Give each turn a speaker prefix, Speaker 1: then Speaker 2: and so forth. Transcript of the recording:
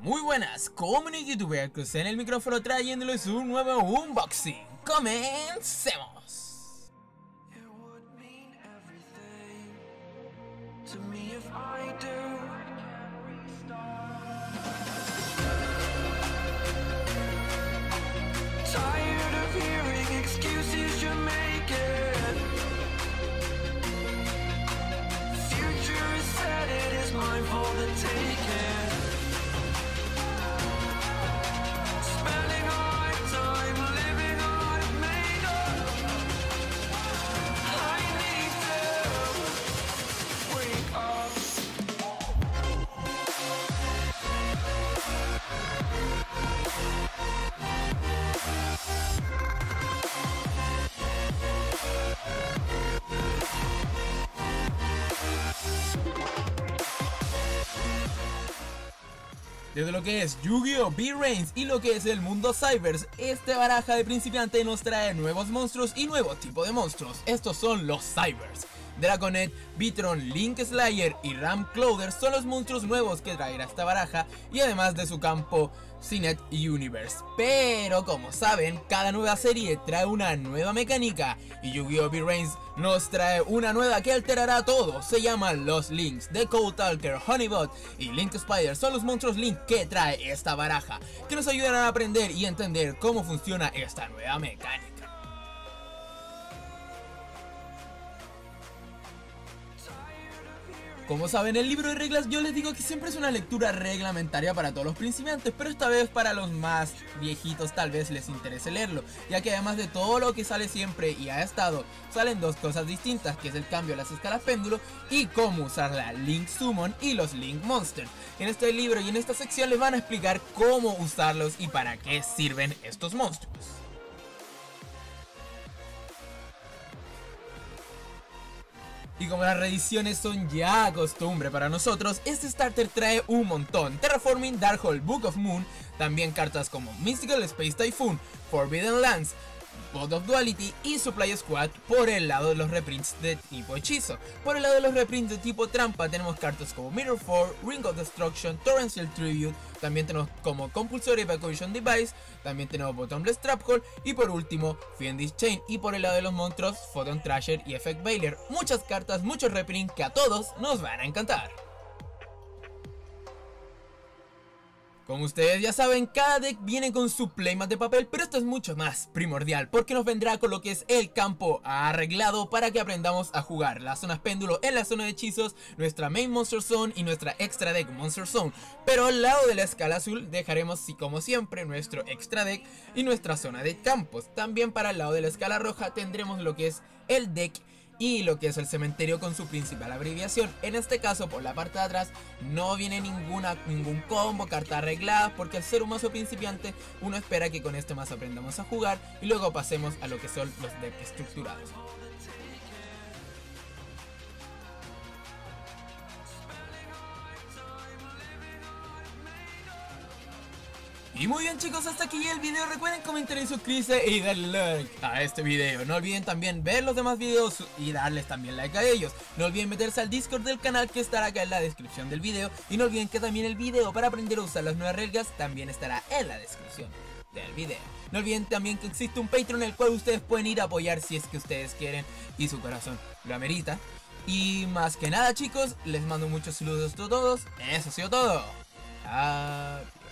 Speaker 1: Muy buenas, comunidad youtuber, crucé en el micrófono trayéndoles un nuevo unboxing. ¡Comencemos! Desde lo que es Yu-Gi-Oh! V-Reigns y lo que es el mundo Cybers, este baraja de principiante nos trae nuevos monstruos y nuevo tipo de monstruos. Estos son los Cybers. Dragonet, Vitron, Link Slayer y Ram Clowder son los monstruos nuevos que traerá esta baraja, y además de su campo CNET Universe. Pero como saben, cada nueva serie trae una nueva mecánica, y Yu-Gi-Oh! V-Reigns nos trae una nueva que alterará todo. Se llaman los Links. The Code Talker, Honeybot y Link Spider son los monstruos Link que trae esta baraja, que nos ayudarán a aprender y entender cómo funciona esta nueva mecánica. Como saben, el libro de reglas yo les digo que siempre es una lectura reglamentaria para todos los principiantes, pero esta vez para los más viejitos tal vez les interese leerlo, ya que además de todo lo que sale siempre y ha estado, salen dos cosas distintas, que es el cambio de las escalas péndulo y cómo usar la Link Summon y los Link Monsters. En este libro y en esta sección les van a explicar cómo usarlos y para qué sirven estos monstruos. Y como las reediciones son ya costumbre para nosotros, este starter trae un montón: Terraforming, Darkhold, Book of Moon, también cartas como Mystical Space Typhoon, Forbidden Lands, God of Duality y Supply Squad por el lado de los reprints de tipo hechizo. Por el lado de los reprints de tipo trampa tenemos cartas como Mirror 4, Ring of Destruction, Torrential Tribute, también tenemos como Compulsory Evacuation Device, también tenemos Bottomless Trap Hole y por último Fiendish Chain. Y por el lado de los monstruos, Photon Thrasher y Effect Veiler. Muchas cartas, muchos reprints que a todos nos van a encantar. Como ustedes ya saben, cada deck viene con su playmat de papel, pero esto es mucho más primordial, porque nos vendrá con lo que es el campo arreglado para que aprendamos a jugar las zonas péndulo en la zona de hechizos, nuestra main monster zone y nuestra extra deck monster zone. Pero al lado de la escala azul dejaremos, como siempre, nuestro extra deck y nuestra zona de campos. También para el lado de la escala roja tendremos lo que es el deck y lo que es el cementerio con su principal abreviación. En este caso, por la parte de atrás no viene ningún combo, carta arreglada, porque al ser un mazo principiante uno espera que con este mazo aprendamos a jugar y luego pasemos a lo que son los decks estructurados. Y muy bien chicos, hasta aquí el video. Recuerden comentar y suscribirse y darle like a este video. No olviden también ver los demás videos y darles también like a ellos. No olviden meterse al Discord del canal, que estará acá en la descripción del video. Y no olviden que también el video para aprender a usar las nuevas reglas también estará en la descripción del video. No olviden también que existe un Patreon en el cual ustedes pueden ir a apoyar si es que ustedes quieren y su corazón lo amerita. Y más que nada chicos, les mando muchos saludos a todos. Eso ha sido todo. Adiós.